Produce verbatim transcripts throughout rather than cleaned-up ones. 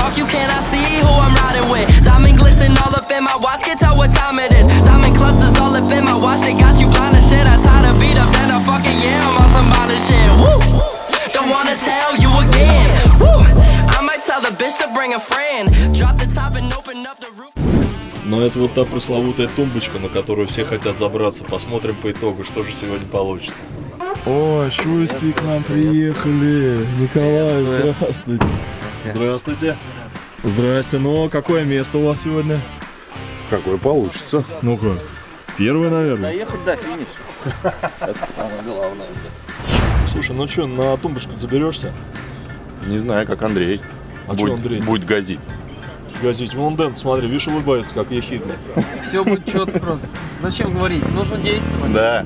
dark, you cannot see who I'm riding with. Diamond glisten all up in my watch, can tell what time it is. Diamond clusters all up in my watch, they got you blind as shit. I tied a beat up and I fucking yeah, I'm on some other shit. Woo! Don't wanna tell you again. Woo! I might tell the bitch to bring a friend. Drop the top and open up the roof. Но это вот та пресловутая тумбочка, на которую все хотят забраться. Посмотрим по итогу, что же сегодня получится. О, Шуйские к нам приехали. Николай, здравствуйте. Здравствуйте. Здрасте. Ну, какое место у вас сегодня? Какое получится. Ну как? Первое, наверное. Доехать до финиша. Это самое главное. Слушай, ну что, на тумбочку заберешься? Не знаю, как Андрей. А будет, что Андрей? Будет газить. Газить. Вон Дэн, смотри, видишь, улыбается, как ехидно. Все будет четко просто. Зачем говорить? Нужно действовать. Да.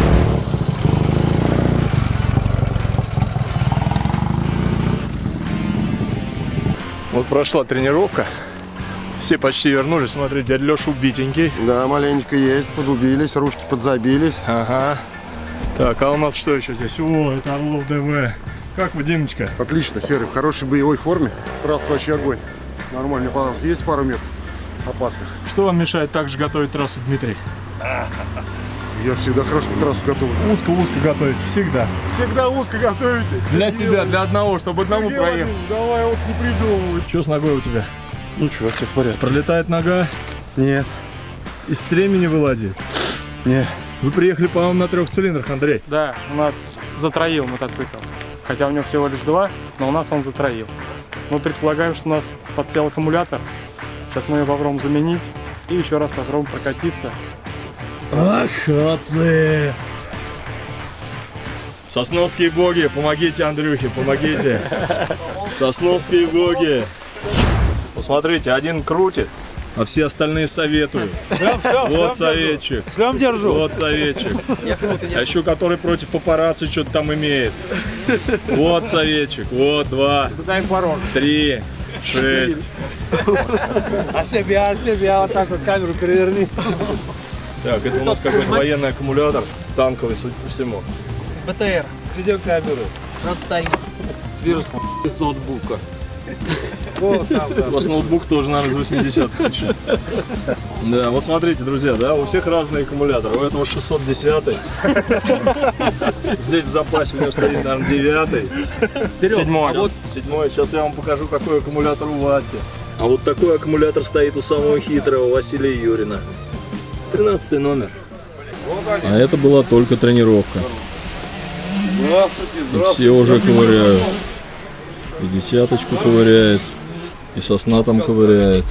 Вот прошла тренировка. Все почти вернулись. Смотри, дядя Леша убитенький. Да, маленечко есть, подубились, ружки подзабились. Ага. Так, а у нас что еще здесь? О, это Орлов ДВ. Как вы, Димочка? Отлично, Серый, в хорошей боевой форме. Трасса вообще огонь. Нормально, пожалуйста. Есть пару мест опасных. Что вам мешает так же готовить трассу, Дмитрий? Я всегда хорошо трассу готовлю. Узко-узко готовить, всегда. Всегда узко готовите. Для себя, для одного, чтобы одному проехать. Давай вот не придумывай. Что с ногой у тебя? Ну что, все в порядке. Пролетает нога? Нет. Из стремени вылазит? Нет. Вы приехали, по-моему, на трех цилиндрах, Андрей. Да, у нас затроил мотоцикл. Хотя у него всего лишь два, но у нас он затроил. Мы предполагаем, что у нас подсел аккумулятор. Сейчас мы его попробуем заменить и еще раз попробуем прокатиться. Ах, отцы! Сосновские боги, помогите Андрюхе, помогите. Сосновские боги. Посмотрите, один крутит, а все остальные советуют. Шлем, шлем, Вот шлем советчик. держу. Шлем держу. Вот советчик. А еще который против папарацци что-то там имеет. Вот советчик. Вот два, три, шесть. А себя, а себя, вот так вот камеру переверни. Так, это у нас какой-то военный аккумулятор, танковый, судя по всему. С БТР. Сведем камеру. Отстань. Свирус с ноутбука. Вот там, да. У вас ноутбук тоже, наверное, из восьмидесятых еще. Да, вот смотрите, друзья, да, у всех разные аккумуляторы. У этого шестьсот десятый. Здесь в запасе у него стоит, наверное, девятый. Седьмой. А вот седьмой. Сейчас я вам покажу, какой аккумулятор у Васи. А вот такой аккумулятор стоит у самого хитрого Василия Юрина. тринадцатый номер. А это была только тренировка. И все уже ковыряют. И десяточку ковыряет, и сосна там ковыряет.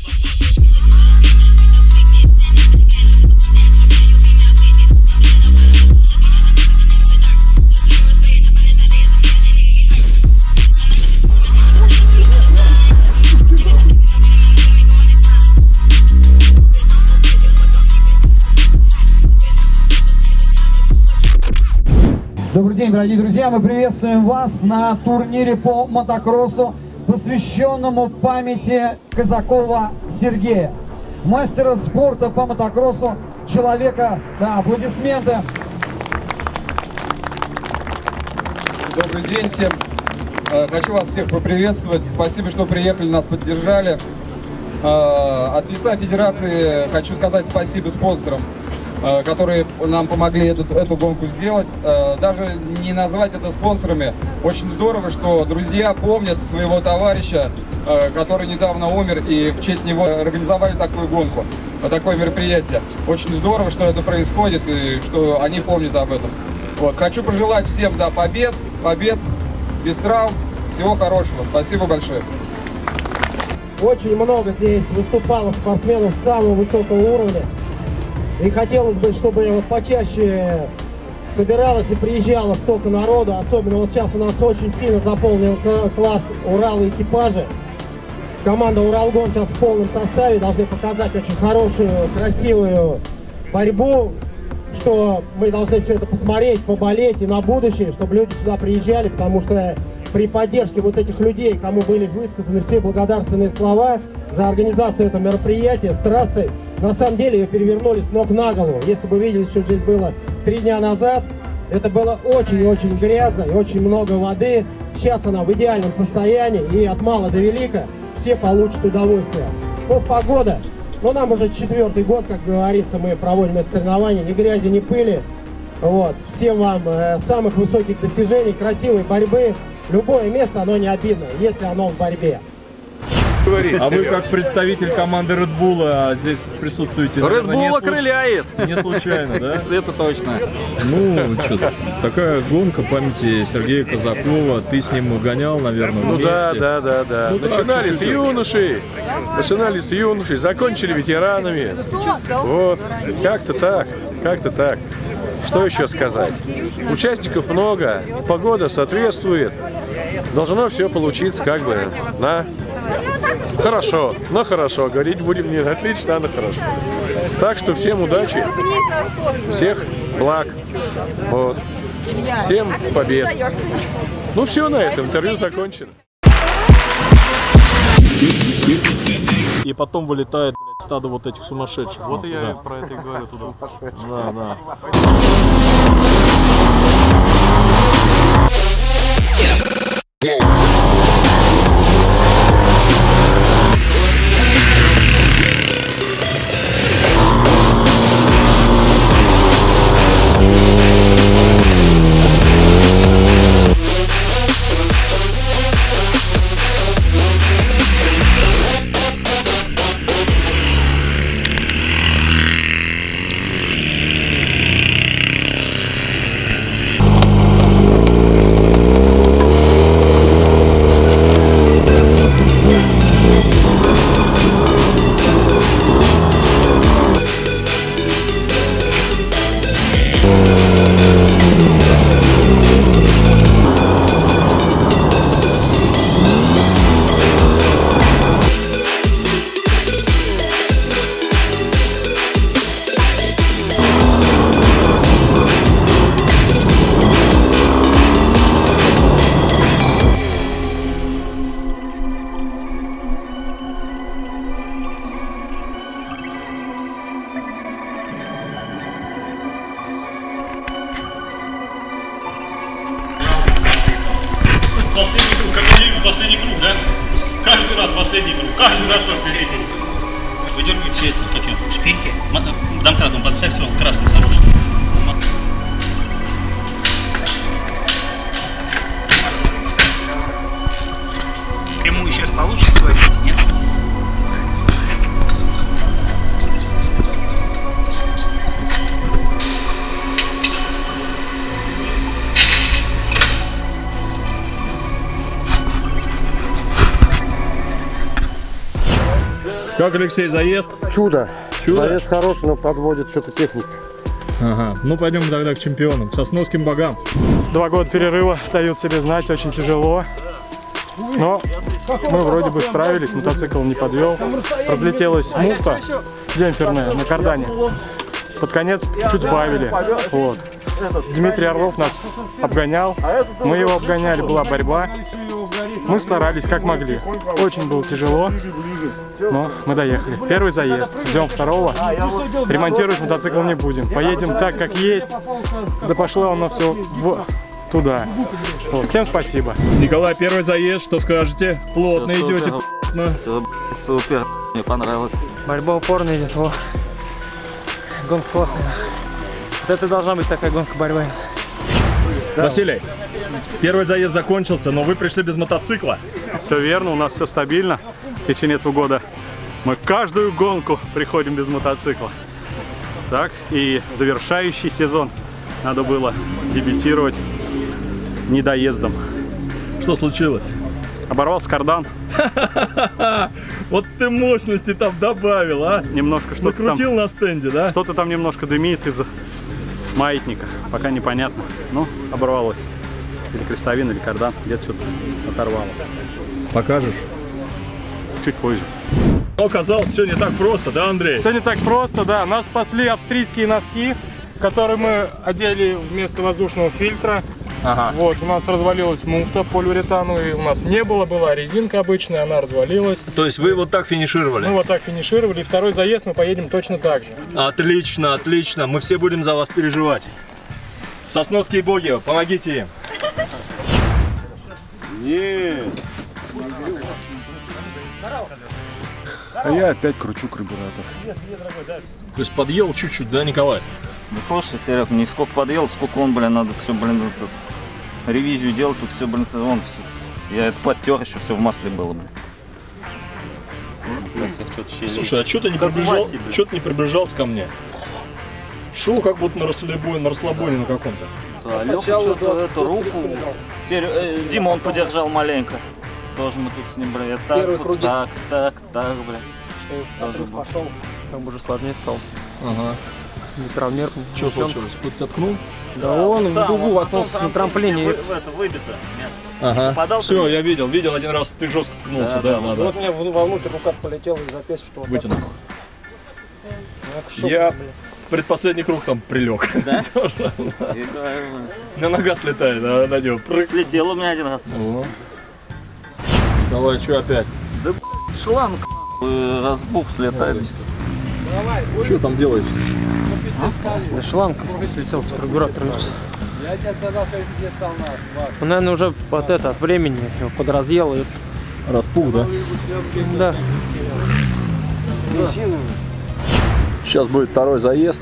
Добрый день, дорогие друзья! Мы приветствуем вас на турнире по мотокроссу, посвященному памяти Казакова Сергея, мастера спорта по мотокроссу, человека, да, аплодисменты. Добрый день всем! Хочу вас всех поприветствовать. Спасибо, что приехали, нас поддержали. От лица Федерации хочу сказать спасибо спонсорам, которые нам помогли эту, эту гонку сделать. Даже не назвать это спонсорами. Очень здорово, что друзья помнят своего товарища, который недавно умер, и в честь него организовали такую гонку, такое мероприятие. Очень здорово, что это происходит, и что они помнят об этом. Вот. Хочу пожелать всем, да, побед, побед, без травм, всего хорошего. Спасибо большое. Очень много здесь выступало спортсменов самого высокого уровня. И хотелось бы, чтобы вот почаще собиралось и приезжало столько народу. Особенно вот сейчас у нас очень сильно заполнил класс Урал экипажа. Команда Уралгон сейчас в полном составе. Должны показать очень хорошую, красивую борьбу. Что мы должны все это посмотреть, поболеть и на будущее, чтобы люди сюда приезжали. Потому что при поддержке вот этих людей, кому были высказаны все благодарственные слова за организацию этого мероприятия с трассой, на самом деле ее перевернули с ног на голову. Если бы видели, что здесь было три дня назад, это было очень-очень грязно и очень много воды. Сейчас она в идеальном состоянии, и от мала до велика все получат удовольствие. Ну, погода. Но нам уже четвертый год, как говорится, мы проводим это соревнование. Ни грязи, ни пыли. Вот. Всем вам э, самых высоких достижений, красивой борьбы. Любое место, оно не обидно, если оно в борьбе. А вы как представитель команды Red Bull здесь присутствуете? Red Bull окрыляет. Не случайно, да? Это точно. Ну, что, такая гонка памяти Сергея Казакова. Ты с ним гонял, наверное, Ну вместе. да, да, да, да. Ну, начинали так, с юношей, начинали с юношей, закончили ветеранами. Вот, как-то так, как-то так. Что еще сказать? Участников много, погода соответствует. Должно все получиться как бы на хорошо, но хорошо. Говорить будем не отлично, а на хорошо. Так что всем удачи, всех благ, вот. Всем побед. Ну все, на этом интервью закончено. И потом вылетает, блядь, стадо вот этих сумасшедших. Вот и я да. про это и говорю туда. Да, да. Последний круг, как минимум последний круг, да? Каждый раз последний круг, каждый раз последний. Выдергивайте это, как его, шпильки, домкратом подставьте, он красный, хороший. Прямую сейчас получится сварить, нет? Как, Алексей, заезд? Чудо. Чудо? Заезд хороший, но подводит что-то техника. Ага. Ну, пойдем тогда к чемпионам, к сосновским богам. Два года перерыва дают себе знать, очень тяжело. Но мы вроде бы справились, мотоцикл не подвел. Разлетелась муфта демпферная на кардане. Под конец чуть сбавили. Вот. Дмитрий Орлов нас обгонял, мы его обгоняли, была борьба. Мы старались как могли. Очень было тяжело, но мы доехали. Первый заезд, ждем второго. Ремонтировать мотоцикл не будем. Поедем так, как есть. Да пошло оно все в... туда. Вот. Всем спасибо. Николай, первый заезд, что скажете? Плотно Все идете. супер. Все, супер, мне понравилось. Борьба упорно идет. О. Гонка классная. Вот это должна быть такая гонка борьба. Василий, первый заезд закончился, но вы пришли без мотоцикла. Все верно, у нас все стабильно. В течение этого года мы каждую гонку приходим без мотоцикла. Так, и завершающий сезон надо было дебютировать недоездом. Что случилось? Оборвался кардан. Вот ты мощности там добавил, а? Немножко что-то там... Накрутил на стенде, да? Что-то там немножко дымит из маятника. Пока непонятно. Ну, оборвалось. Или крестовина, или кардан. Где-то что-то оторвало. Покажешь? Чуть позже. Но оказалось, все не так просто, да, Андрей? Все не так просто, да. Нас спасли австрийские носки, которые мы одели вместо воздушного фильтра. Ага. Вот, у нас развалилась муфта полиуретановая, у нас не было, была резинка обычная, она развалилась. То есть вы вот так финишировали? Мы вот так финишировали, и второй заезд мы поедем точно так же. Отлично, отлично, мы все будем за вас переживать. Сосновские боги, помогите им. Нет. А я опять кручу карбюратор. То есть подъел чуть-чуть, да, Николай? Да слушай, Серег, не сколько подъел, сколько он, блин, надо все, блин, это, ревизию делать, тут все, блин, он все. Я это подтер, еще все в масле было, блин. Слушай, а что ты не приближал, что ты не приближался ко мне? Шел как будто на расслабоне, на расслабоне на каком-то. Да, Лёха что-то эту руку. Серё... Э, Дима, он подержал маленько. Тоже мы тут с ним, блин. Так, вот, так, так, так, блин. Что отрыв пошел, как бы уже сложнее стал. Ага. Не травмирован. Что случилось? Кто-то ткнул? Да он в дугу воткнулся на трамплине. В, в это выбито. Ага. Попадал, все, я видел, видел один раз, ты жестко ткнулся, да, да, да. да. Вот мне вовнутрь рука полетела и запястье, что вытянул. Я предпоследний круг там прилег. Да? На нога слетает, да, на него. Слетел у меня один раз. Давай, что опять? Да шланг разбух слетает. Что там делаешь? Да шланг слетел с карбюратора. Я тебе сказал, что я стал наш. Он, наверное, уже от, это, от времени его подразъел. И... Распух, да? Да. Сейчас будет второй заезд.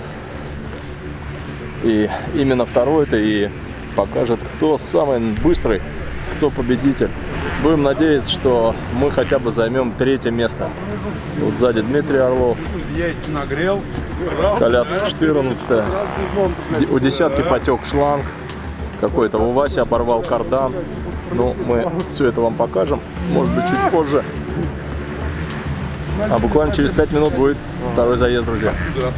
И именно второй-то и покажет, кто самый быстрый, кто победитель. Будем надеяться, что мы хотя бы займем третье место. Вот сзади Дмитрий Орлов. Нагрел. Коляска четырнадцатая. У десятки потек шланг какой-то. У Васи оборвал кардан. Ну, мы все это вам покажем. Может быть, чуть позже. А буквально через пять минут будет второй заезд, друзья.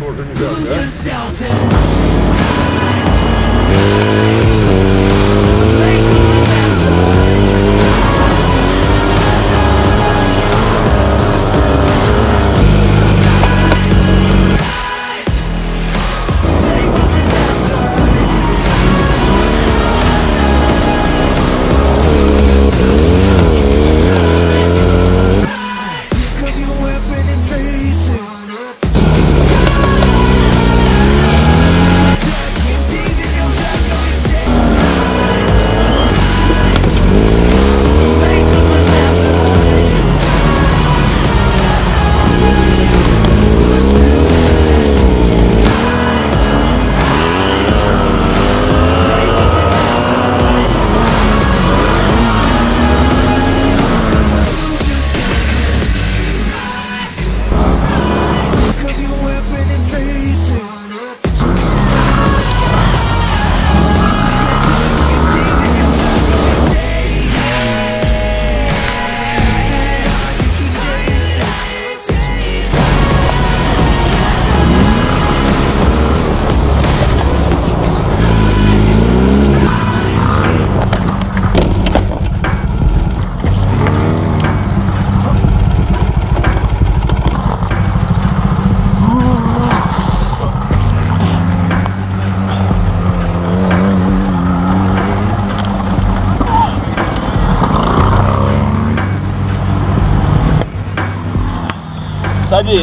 Садись.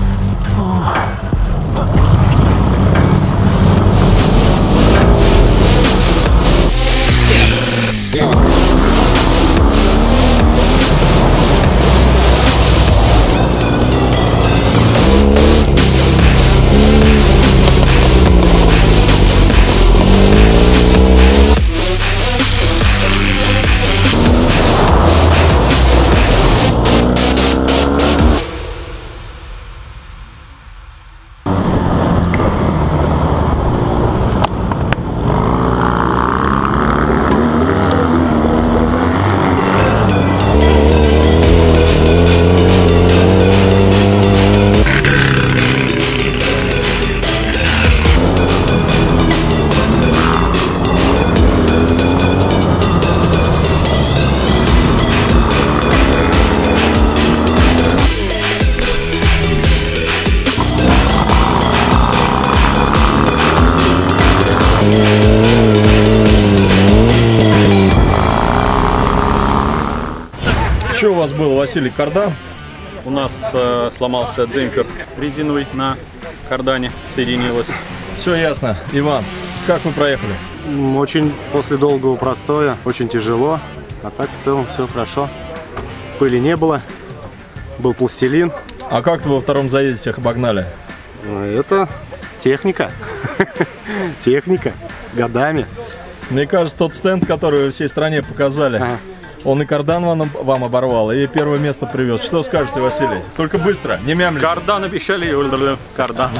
Что у вас было, Василий, кардан? У нас э, сломался демпфер резиновый на кардане, соединилось. Все ясно. Иван, как вы проехали? Очень после долгого простоя, очень тяжело, а так в целом все хорошо. пыли не было. Был пластилин. А как-то вы во втором заезде всех обогнали? Это техника. Техника. Годами. Мне кажется, тот стенд, который вы всей стране показали, ага. Он и кардан вам, вам оборвал, и первое место привез. Что скажете, Василий? Только быстро, не мямлите. Кардан обещали, кардан.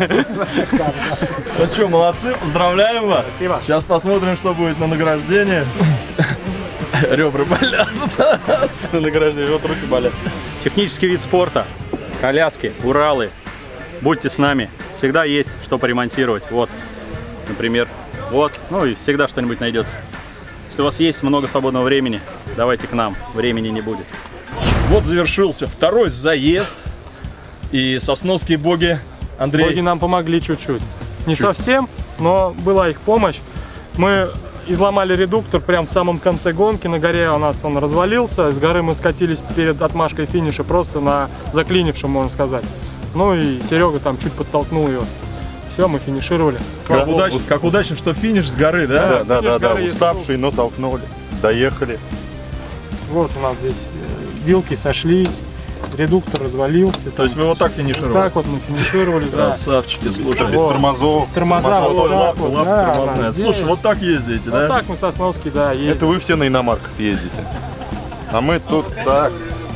Ну что, молодцы, поздравляем вас. Спасибо. Сейчас посмотрим, что будет на награждении. Ребра болят. На награждении, вот руки болят. Технический вид спорта, коляски, Уралы. Будьте с нами, всегда есть что поремонтировать. Вот, например, вот, ну и всегда что-нибудь найдется. Если у вас есть много свободного времени, давайте к нам, времени не будет. Вот завершился второй заезд, и сосновские боги, Андрей... Боги нам помогли чуть-чуть. Не чуть. совсем, но была их помощь. Мы изломали редуктор прямо в самом конце гонки, на горе у нас он развалился, с горы мы скатились перед отмашкой финиша просто на заклинившем, можно сказать. Ну и Серега там чуть подтолкнул ее. Все, мы финишировали. Как удачно, как удачно, что финиш с горы, да? Да, да, да, да. Уставшие, но толкнули. Доехали. Вот у нас здесь вилки сошлись, редуктор развалился. То есть вы вот так финишировали? Вот так вот мы финишировали, да. Красавчики, слушай. Без тормозов. Тормоза вот так вот, да, тормозная. Слушай, вот так ездите, да? Вот так мы Сосновский, да, ездим. Это вы все на иномарках ездите. А мы тут так.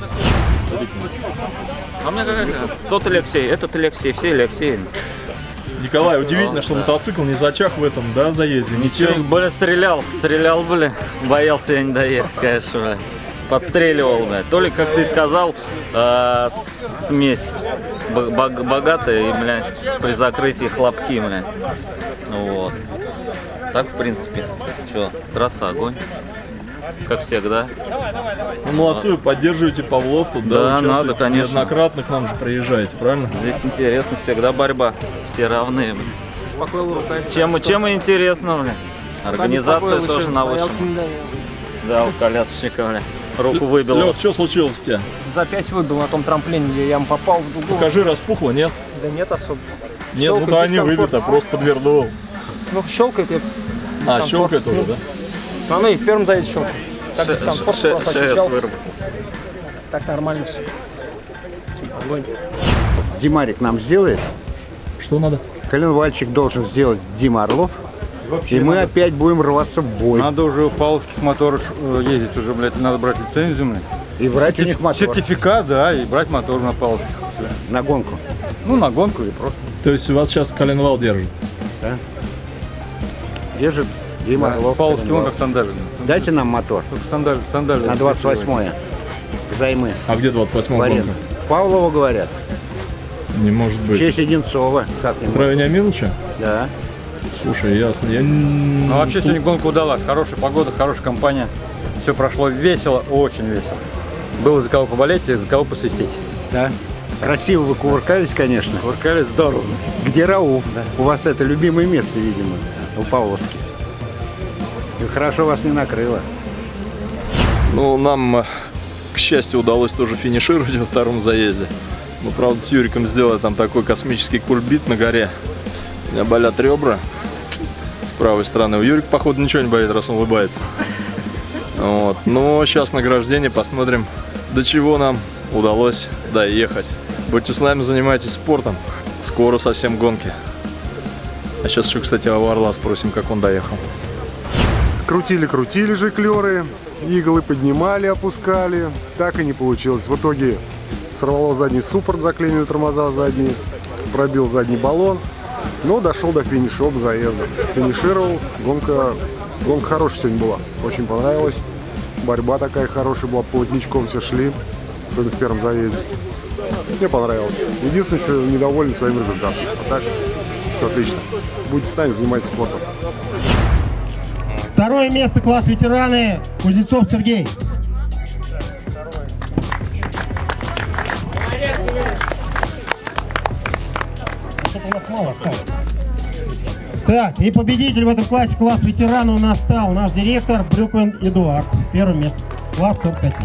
А мне как тот Алексей, этот Алексей, все Алексей. Николай, удивительно, что мотоцикл не зачах в этом, да, заезде? Ничего, блин, стрелял, стрелял, блин, боялся я не доехать, конечно, блин. Подстреливал, блин. То ли, как ты сказал, э, смесь богатая и, блин, при закрытии хлопки, блин. Ну вот. Так, в принципе, что, трасса огонь. Как всегда. Ну, молодцы, вы поддерживаете Павлов тут, да? Да, надо, конечно. Неоднократно к нам же приезжаете, правильно? Здесь интересно, всегда борьба. Все равны. Чем, чем и интересно, блин. Организация тоже на высшем. Да, у колясочника, блин. Руку выбил. Лёх, что случилось у тебя? Запястье выбил на том трамплине, где я ему попал в дугу. Покажи, распухло, нет? Да нет особо. Нет, щелкает, ну да не выбито, просто подвернул. Ну, щелкает и А, щелкает тоже, да? Ну, оно и в первом заезде щелкает. Так дискомфорт у нас ощущался. Так нормально все. Огонь. Димарик нам сделает. Что надо? Коленвальчик должен сделать Дима Орлов. Вообще и мы надо... опять будем рваться в бой. Надо уже у павловских моторов ездить уже, блядь, надо брать лицензию. И брать Сертиф... у них мотор. Сертификат, да, и брать мотор на павловских. На гонку. Ну, на гонку и просто. То есть у вас сейчас коленвал держит? Да. Держит Дима да, Орлов. Павловский, он как сандаль. Дайте нам мотор. Сандаль, сандаль. На двадцать восьмое. Займы. А где двадцать восьмая гонка? Павлова, говорят. Не может быть. В честь Одинцова. Петра Вениаминовича? Да. Слушай, ясно. Я... Ну, вообще сегодня гонка удалась. Хорошая погода, хорошая компания. Все прошло весело, очень весело. Было за кого поболеть и за кого посвистеть. Да. Красиво вы кувыркались, конечно. Кувыркались здорово. Где Рауф? Да. У вас это любимое место, видимо, у Павловских. И хорошо вас не накрыло. Ну, нам, к счастью, удалось тоже финишировать во втором заезде. Мы, правда, с Юриком сделали там такой космический кульбит на горе. У меня болят ребра с правой стороны. У Юрика, походу, ничего не болит, раз он улыбается. Вот. Но сейчас награждение, посмотрим, до чего нам удалось доехать. Будьте с нами, занимайтесь спортом. Скоро совсем гонки. А сейчас еще, кстати, у Орла спросим, как он доехал. Крутили-крутили жиклеры, иглы поднимали, опускали. Так и не получилось. В итоге сорвало задний суппорт, заклинили тормоза задние, пробил задний баллон. Но дошел до финиша, оба заезда. Финишировал. Гонка, гонка хорошая сегодня была. Очень понравилась. Борьба такая хорошая была. Плотничком все шли. Особенно в первом заезде. Мне понравилось. Единственное, что недоволен своим результатом. А так, все отлично. Будьте с нами, занимайтесь спортом. Второе место, класс ветераны, Кузнецов Сергей. У нас мало осталось. Так, и победитель в этом классе, класс ветерана, у нас стал наш директор Брюквин Эдуард. Первое место, класс сорок пять.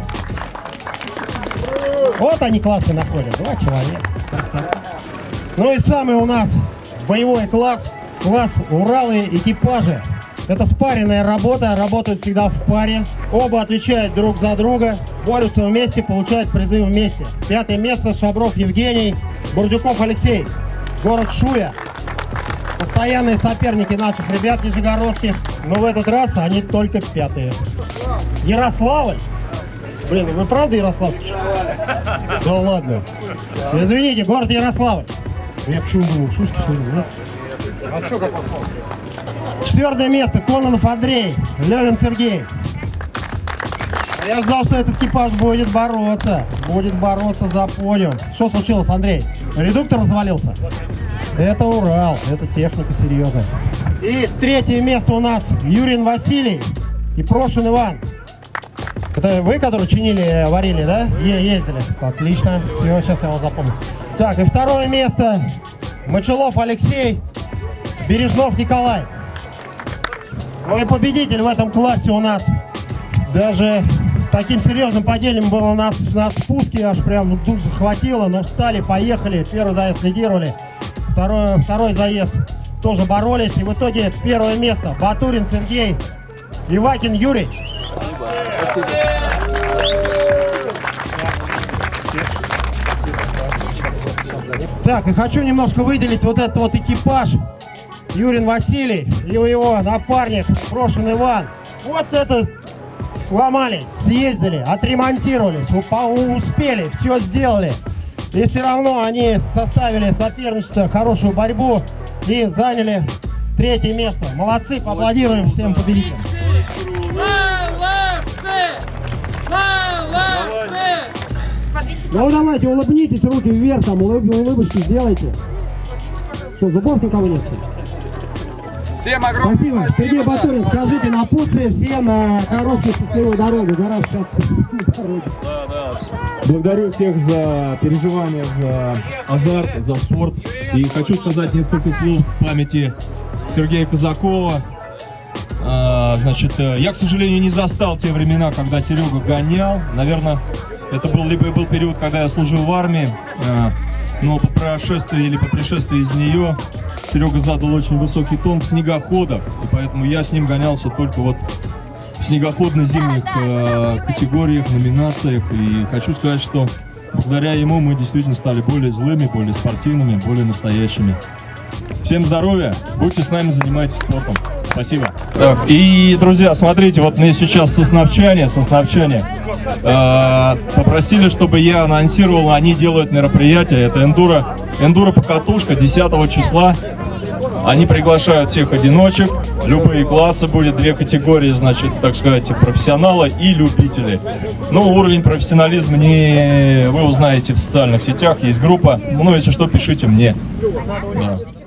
Вот они классы находят, два человека. Красота. Ну и самый у нас боевой класс, класс Уралы экипажи. Это спаренная работа, работают всегда в паре. Оба отвечают друг за друга. борются вместе, получают призы вместе. Пятое место Шабров Евгений, Бурдюков Алексей, город Шуя. Постоянные соперники наших ребят нижегородских, но в этот раз они только пятые. Ярославль. Блин, вы правда ярославский? Да ладно. Извините, город Ярославль. Я почему думал, Шуйский сегодня, да? А что, как вас помню? Четвертое место Кононов Андрей, Левин Сергей. Я ждал, что этот экипаж будет бороться. Будет бороться за подиум. Что случилось, Андрей? Редуктор развалился? Это Урал, это техника серьезная. И третье место у нас Юрин Василий и Прошин Иван. Это вы, которые чинили, варили, да? Е ездили. Отлично. Все, сейчас я вас запомню. Так, и второе место Мочелов Алексей, Бережнов Николай. Ну и победитель в этом классе у нас. Даже с таким серьезным падением было на, на спуске, аж прям дух захватило, но встали, поехали, первый заезд лидировали, второй, второй заезд тоже боролись, и в итоге первое место Батурин Сергей, Ивакин Юрий. Спасибо. Так, и хочу немножко выделить вот этот вот экипаж. Юрин Василий и его напарник Прошин Иван. Вот это сломались, съездили, отремонтировались, успели, все сделали. И все равно они составили соперничество, хорошую борьбу и заняли третье место. Молодцы, поаплодируем всем победителям. Ну давайте, улыбнитесь, руки вверх, там улыб, улыбочки сделайте. Что, зубов никого нет? Всем огромное спасибо. спасибо. Сергей Батурин, скажите напутствие всем на короткую счастливую дорогу. Да, да. Благодарю всех за переживания, за азарт, за спорт. И хочу сказать несколько слов в памяти Сергея Казакова. А, значит, я, к сожалению, не застал те времена, когда Серега гонял. Наверное, это был либо был период, когда я служил в армии, а, но по прошествии или по пришествии из нее Серега задал очень высокий тон в снегоходах, и поэтому я с ним гонялся только вот в снегоходно-зимних э, категориях, номинациях. И хочу сказать, что благодаря ему мы действительно стали более злыми, более спортивными, более настоящими. Всем здоровья, будьте с нами, занимайтесь спортом. Спасибо. Так, и, друзья, смотрите, вот мне сейчас сосновчане, сосновчане э, попросили, чтобы я анонсировал, они делают мероприятие, это эндуро, эндуро-покатушка десятого числа. Они приглашают всех одиночек, любые классы, будет две категории, значит, так сказать, профессионалы и любители. Но уровень профессионализма не вы узнаете в социальных сетях, есть группа, ну, если что, пишите мне. Да.